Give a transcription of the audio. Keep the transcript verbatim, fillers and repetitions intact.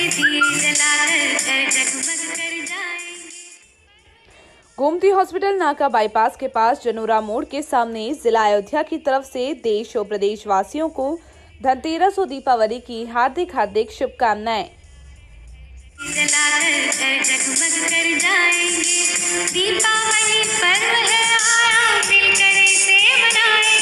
दिए जलाकर जगमग कर जाएंगे। गोमती हॉस्पिटल नाका बाईपास के पास जनोरा मोड़ के सामने जिला अयोध्या की तरफ से देश और प्रदेश वासियों को धनतेरस और दीपावली की हार्दिक हार्दिक शुभकामनाएं। जलाकर जगमग कर जाएंगे, दीपावली पर्व है आया, मिलकर इसे मनाएंगे।